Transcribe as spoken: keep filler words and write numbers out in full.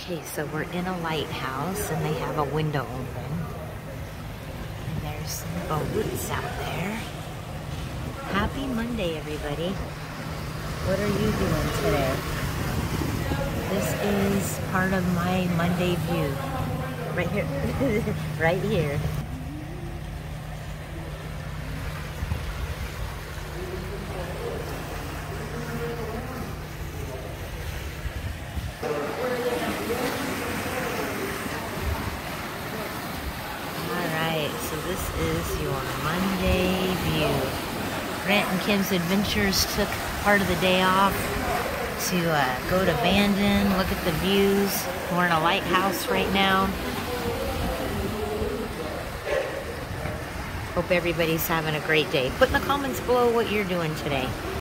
Okay, so we're in a lighthouse and they have a window open. And there's some boats out there. Happy Monday, everybody. What are you doing today? This is part of my Monday view. Right here. Right here. So this is your Monday view. Grant and Kim's Adventures took part of the day off to uh, go to Bandon, look at the views. We're in a lighthouse right now. Hope everybody's having a great day. Put in the comments below what you're doing today.